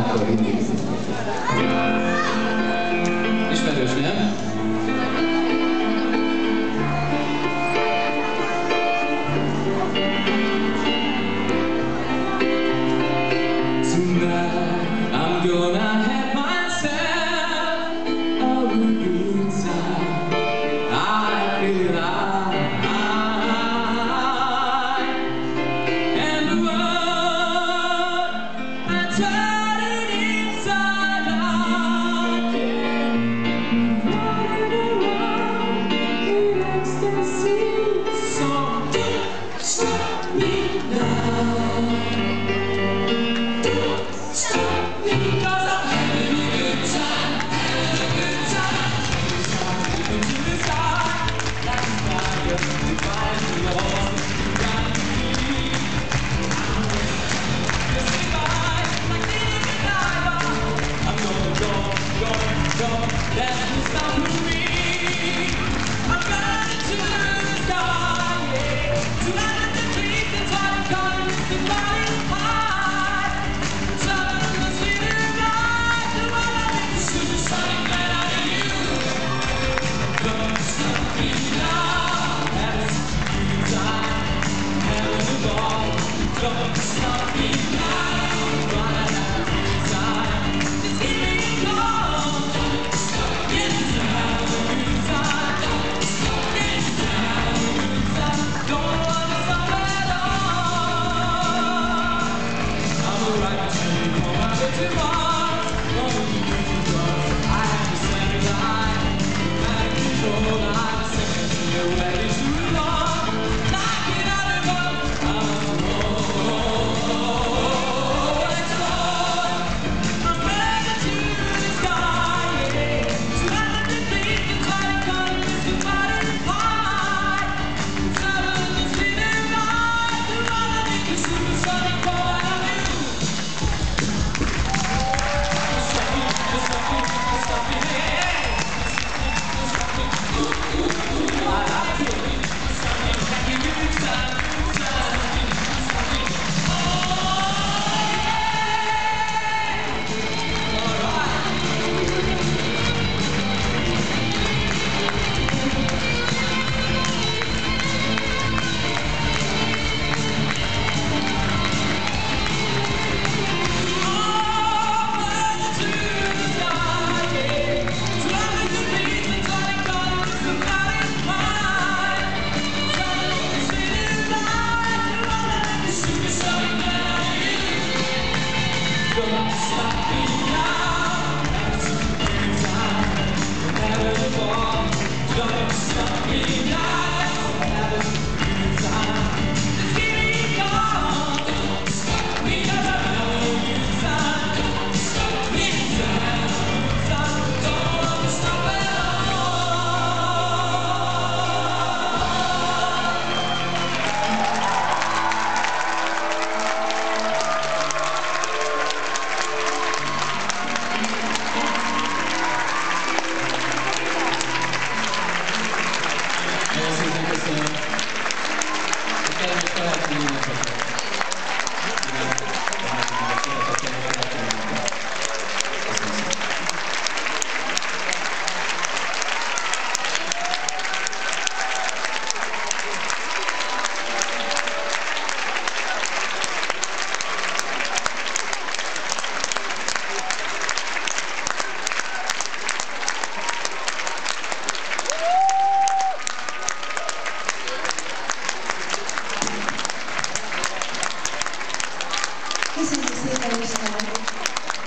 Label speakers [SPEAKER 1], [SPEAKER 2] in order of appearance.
[SPEAKER 1] akkor mindig. Ismerős, nem? I'm gonna have myself a good time. I feel alive, and the world I turn it inside out, running around in ecstasy. So don't stop me now. Because I'm having a good time, having a good time. Looking to the sky, like a fire, divine love, got me. Just goodbye, like needing a diver. I'm gonna go, that's what's stopping me. I'm running to the sky, yeah. To land the trees, that's what I'm calling, it's the flying high. Don't stop me now, gonna have a good time. Just keep me calm. Don't stop me now, have a good time. Don't stop me now, have a good time. Don't wanna stop at all. I'm a right to come out to Mars. Gonna be good drugs. I have to say goodbye. Out of control, I'm a second to you, ready to belong. Like it out of love, I'm
[SPEAKER 2] Köszönjük szépen, István!